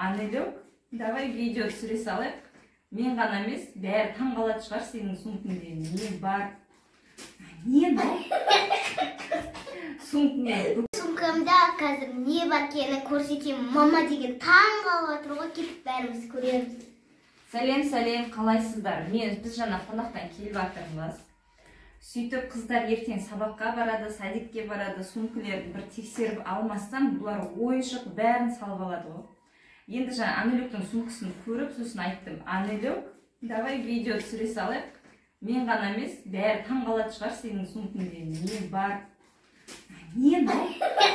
Анелек, давай видео түсіре салайық. Мен ғана емес, бәрі таң қалатын шығар сенің сумкаңда не бар. Не бар? Сумкаңда. Сумкамда қазір не бар екенін көрсетемін. Мама деген таң қалып отыр ғой, кетіп бәріміз көреміз. Сәлем, қалайсыздар? Біз жаңа қонақтан келіп жатырмыз. Сөйтіп қыздар ертең сабаққа барады, садикке барады, сумкалерді бір тексеріп алмастан, бұлар ойыншық бәрін салып алады ғой. Енді жаңа Анелектің сумкасын көріп, сосын айттым: Анелек, давай видео түсіре салайық. Мен ғана емес, бәрі таң қалатын шығар сенің сумкаңда не бар. Не бар?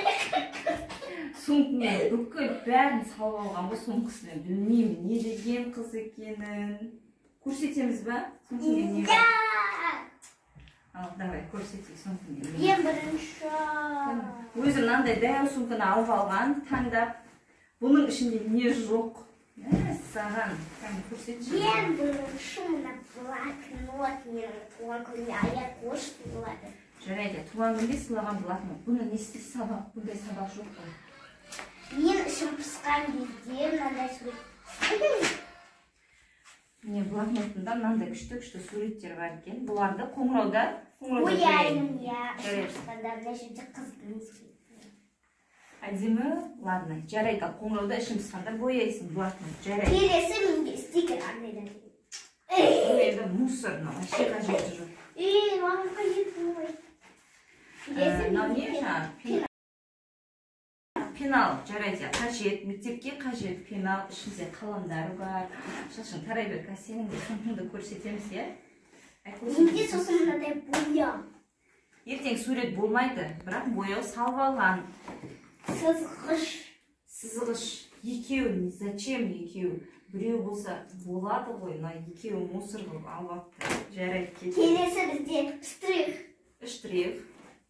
Сумкаңда бүкіл бәрін салып алған ғой сумкасына. Білмеймін не деген қыз екенін. Көрсетеміз ба? Сумкаңда не бар? Ал, давай, көрсетейік сумкаңда. Ең бірінші. Өзі мынандай дәу сумканы алып алған, таңдап. Бұның ішінде не жоқ? Саған, көрсетші. Ең бірінші мына блокнот менің туған күніне аяқ қошты болады. Жарайды, туған күнде сыйлаған блокнот. Бұны не істейсіз, сабақ? Бұндай сабақ жоқ қой. Мен ішім пысқан кезде мынандай сурет. Міне блокнотында мынандай күшті суреттер бар екен. Бұларды қоңырауда бояймын, иә. Пысқанда мына жерде қыздың суреті. Әдемі? Ладно, жарайды, қоңырауда ішім пысқанда бояйсың блокнот. Жарайды. Келесі менде стикер арнайдан. Бұл енді мусор, вообще қажеті жоқ. Маған қажет болмайды. Мынау не жаңағы? Пенал, жарайды, қажет, мектепке қажет пенал, ішінде қаламдары бар. Шашың тарай бер, сенің де сумкаңды көрсетеміз, иә? Менде сосын мынандай бояу. Ертең сурет болмайды, бірақ бояу салып алған. Сызғыш. Екеу, зачем екеу? Біреу болса болады ғой, екеу мусор қылып алып алыпты. Жарайды, кетті. Келесі бізде штрих. Штрих.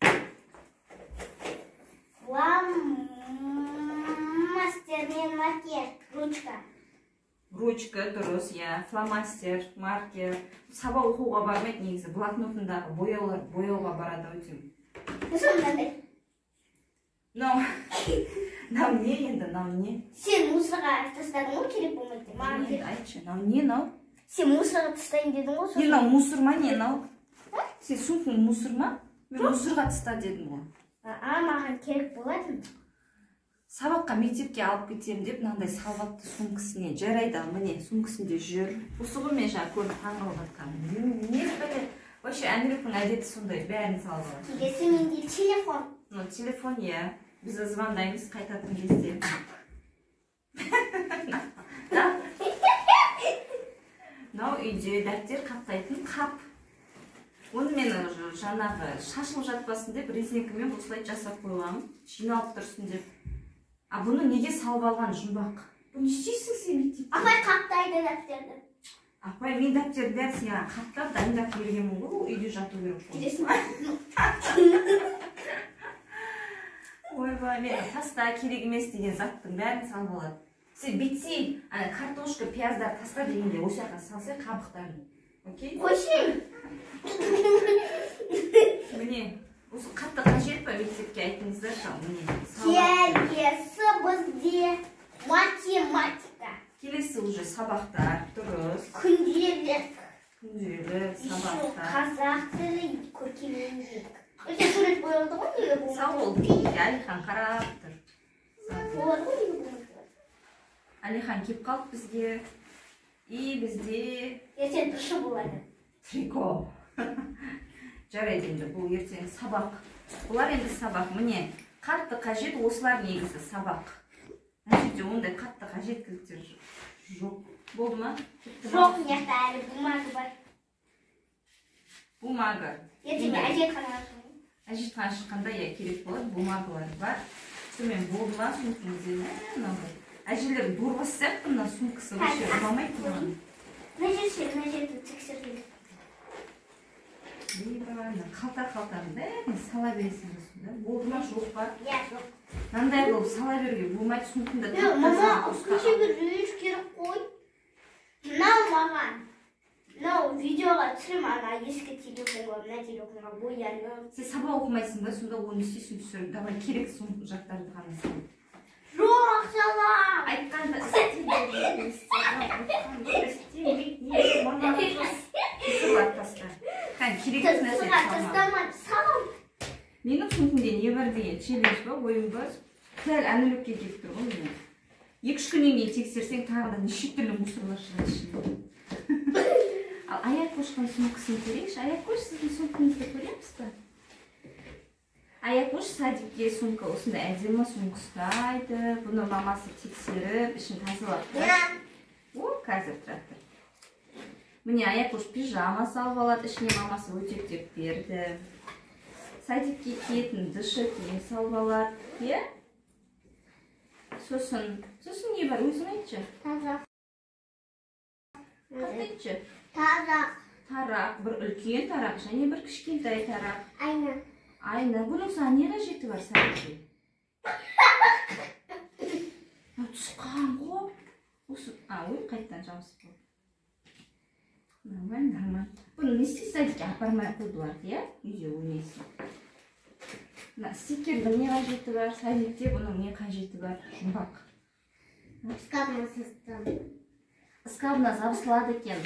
Фломастер мен маркер, ручка. Ручка, дұрыс, иә. Фломастер, маркер. Сабақ оқуға бармайды негізі. Блокнотындағы бояуға барады өтем. Сосын мынандай. Нау не енді, нау не? Сен мусорға тастадың ғой, керек болмайды. Енді айтшы, нау не, нау? Сен мусорға тастайын дедің ғой. Не, нау мусор ма, не, нау? Сен сумкаң мусор ма? Мен мусорға таста дедім ғой. Маған керек болады. Сабаққа мектепке алып кетем деп, мынандай салғатты сумкасіне. Жарайды, міне, сумкасында жүр. Осы ғой мен жаңа көріп таң қалып жатқаным. Не біле? Вообще, Анелектің әдеті сондай, бәрін салып алады. Келесі менде телефон. Телефон, иә. Біз звондаймыз қайтатын кезде. Мынау үйде дәптер қаптайтын қап. Оны мен жаңағы шашылып жатпасын деп резинкамен осылай жасап қойғам. Жиналып тұрсын деп. А бұны неге салып алған жұмбақ? Бұны не істейсің сен мектепте? Апай қаптайды дәптерді. Апай, мен дәптерді бәрі сен қаптап дайындап бергенмін ғой, ол үйде жату керек қой. Келесің. Ойбай, мен таста керек емес деген заттың бәрін салып алады. Сен бетсей, картошка, пияздар таста дегенде осы жаққа салсай қабықтарын. Окей? Қойшын. Міне, осы қатты қажет па мектепке айтыңыздар шал, міне. Келесі бізде математика. Келесі уже сабақтар, дұрыс. Күнделік. Сабақтар. Қазақ тілі, көркемдік. Өте сурет боялды ғой, неге болмайды? Сау бол, Алихан қарап тұр. Болады ғой, неге болмайды? Алихан кеп қалып бізге. И бізде... Ертең тұршы болады. Трико. Жарайды енді, бұл ертең сабақ. Бұлар енді сабақ. Міне, қатты қажет, осылар негізі сабақ. Мына жерде ондай қатты қажеттіліктер жоқ. Болды ма? Жоқ, мына әлі бумага бар. Бумага. Ертең әжетханаға шығамын. Әжетханаға шыққанда керек болады, бумагалар бар. Сонымен болды ма сумкаңызда? Әжелер дұрбас сияқты мына сумкасы вообще ұнамайды маған. Мына жерді тексерген. Қалта-қалтаны бәрін сала бересіңіз. Болды ма, жоқ па? Иә, жоқ. Мынандай болып сала беруге болмайды, сумкаңда мама, үстінше бір рейш керек қой. Мынау маған. Мынау видеоға түсірем, ана ескі телефонға, мына телефонға бояным. Сен сабақ оқымайсың ба, сонда оны істейсің түсіріп. Давай керек жақтарды ғана сал. Жоқ, салам. Айтқанда әнілікке келіп тұр ғой міне. 2-3 күннен кейін тексерсең тағы да неше түрлі мусорлар шығады ішінде. Ал Аякошканың сумкасын көрейікші. Аякош, сіздің сумкаңызды көреміз ба? Аякош садикке сумка осындай әдемі сумка ұстайды. Бұны мамасы тексеріп, ішін тазалап тұрады. О, қазір тұрады. Міне Аякош пижама салып алады, ішіне мамасы өтектеп берді. Садикке киетін дышы киім салып алады. Е? Сосын не бар, өзің айтшы? Тарақ. Қатты айтшы? Тарақ. Тарақ, бір үлкен тарақ, және бір кішкентай тарақ. Айна. Айна, бұның саған не қажеті бар садикке? Түсқан ғой. Ой, қайттан жамсып болды. Нормально. Бұны не істейсіз садикке апармай қойдылар, иә? Үйде ойнайсың. Стикердің не қажеті бар, садикте бұның не қажеті бар, жұмбақ. Скабна сыстым. Скабна забысылады екен.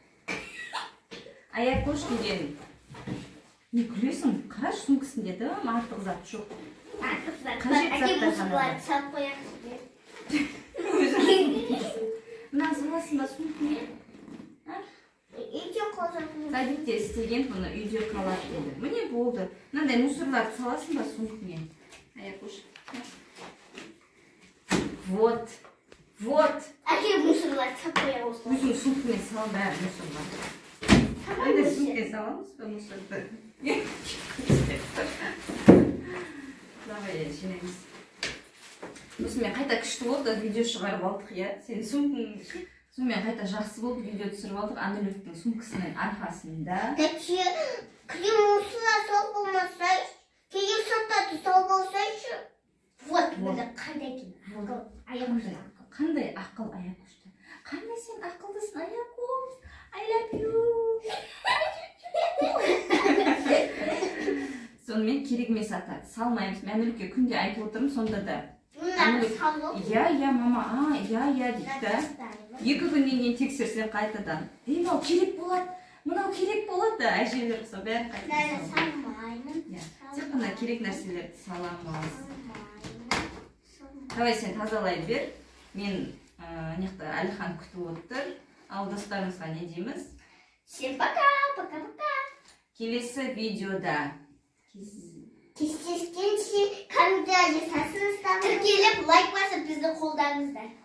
Аякош деген. Не күлесің? Қараш сумкасын деді, артық зат жоқ. Артық зат. Қажет заттар ғана. Салып қояқшы. Мына саласың ба сумкамен? Үйде қолжақын. Садикте істеген бұны үйде қалады деді. Міне болды. Мынандай мусорларды саласың ба сумкамен? Аякош. Вот. Әке мусорларды салып қоя осылай. Өзің сумкамен сал бәрі мусорларды. Қандай сумке саламыз ба мусорды? Давай жинаймыз. Осымен қайта күшті болды, видео шығарып алдық, иә? Сен сумкаң сонымен қайта жақсы болды, видео түсіріп алдық Анелюктің сумкасының арқасында. Тәтше, крем мусорла салып болмасай, керек сатады салып болсайшы. Вот, мені қандай екен? Аякошта. Қандай ақыл Аякошта? Қандай сен ақылдысың Аякош? I love you. Сонымен керек емес атады. Салмаймыз. Мен Анелюкке күнде айтып отырмын, сонда да. Я, мама, я дейді да. 2 күннен кейін тексерсең қайтадан. Мынау керек болады. Әжелер қыса бәрін қайтадан салмаймын. Тек қана керек нәрселерді саламыз. Давай сен тазалай бер. Мен неқта Әлихан күтіп отыр. Ал достарымызға не дейміз? Всем пока. Келесі видеода Кездескенше комментарий жасаңыздар. Тіркеліп лайк басып бізді қолдаңыздар.